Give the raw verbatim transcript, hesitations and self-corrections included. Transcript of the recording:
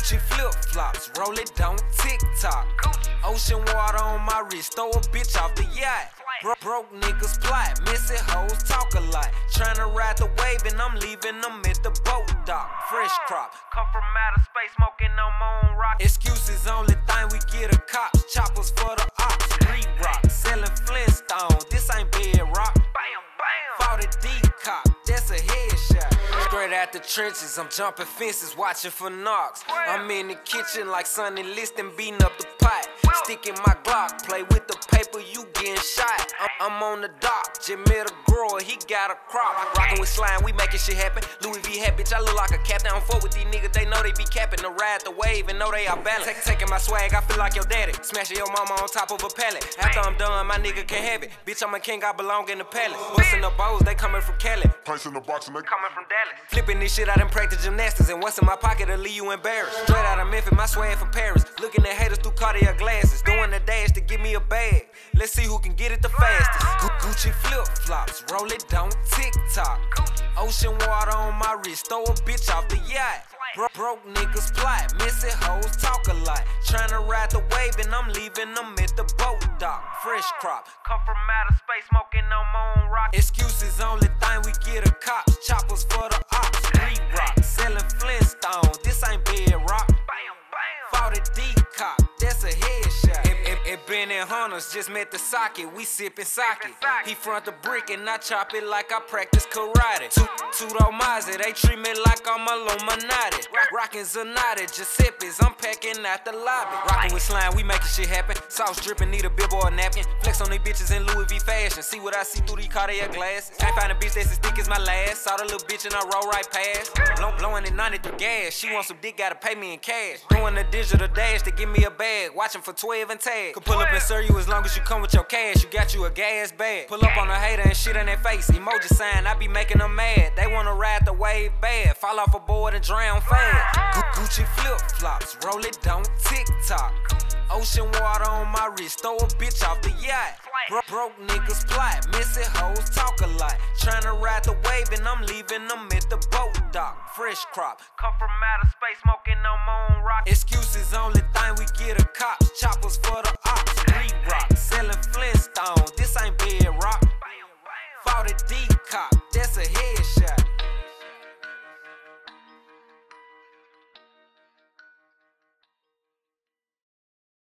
Gucci flip-flops, roll it, don't tick-tock. Ocean water on my wrist, throw a bitch off the yacht. Bro broke niggas plot, missing hoes talk a lot. Tryna ride the wave and I'm leaving them at the boat dock. Fresh crop, come from outer space, smoking on moon rock. Excuses only thing we get a cops. Choppers for the ops, re-rock. Selling Flintstones, this ain't bedrock. Bam, bam. forty D cop, that's a headshot. Straight out the trenches, I'm jumping fences, watching for knocks. I'm in the kitchen like Sonny Liston, beating up the pot. Sticking my Glock, play with the paper, you getting shot. I'm, I'm on the dock, just met a girl, he got a crop. Rockin' with slime, we making shit happen. Louis V hat, bitch, I look like a captain. I don't fuck with these niggas, they know they be capping. To ride the wave and know they are balanced. Take, taking my swag, I feel like your daddy. Smashing your mama on top of a pallet. After I'm done, my nigga can't have it. Bitch, I'm a king, I belong in the palace. Bustin' the bows, they coming from Cali. Pints in the box and they coming from Dallas. Flipping this shit out in practice gymnastics. And what's in my pocket to leave you embarrassed. Straight out of Memphis, my swag from Paris. Looking at haters through Cartier glasses. Doing the dash to give me a bag. Let's see who can get it the fastest. Gucci flip-flops, roll it, don't tick-tock. Ocean water on my wrist, throw a bitch off the yacht. Bro broke niggas plot, missing hoes talk a lot. Tryna ride the wave and I'm leaving them at the boat dock. Fresh crop, come from outer space, smoking on moon rock. Excuses only thing we get a cops. Choppers for the ops, re-rock. Selling Flintstones, this ain't bedrock. Bam, bam. forty D cop, that's a headshot. It, it, it been in Hunters, just met the socket, we sippin' sake. He front the brick and I chop it like I practice karate. Tudo Mazzi, they treat me like I'm Illuminati. Rock, rockin' Zanatti, Giuseppe's, I'm packing out the lobby. Rockin' with slime, we making shit happen. Sauce drippin', need a billboard napkin. Flex on these bitches in Louis V fashion. See what I see through these Cartier glasses. Can't find a bitch that's as thick as my last. Saw the little bitch and I roll right past. Blow, blowing at ninety through gas. She want some dick, gotta pay me in cash. Doing the digital dash to give me a bag. Watching for twelve and tag. Could pull up and serve you as long as you come with your cash. You got you a gas bag. Pull up on a hater and shit on their face. Emoji sign, I be making them mad. They wanna ride the wave bad. Fall off a board and drown fast. Gucci flip-flops, roll it, don't tick-tock. Ocean water on my wrist, throw a bitch off the yacht. Bro broke niggas plot, missing hoes talk a lot. Tryna ride the wave and I'm leaving them at the boat dock. Fresh crop, come from outer space, smoking on moon rock. Excuses only thing we get a cops. Choppers for the ops, re-rock. Selling Flintstones, this ain't bedrock.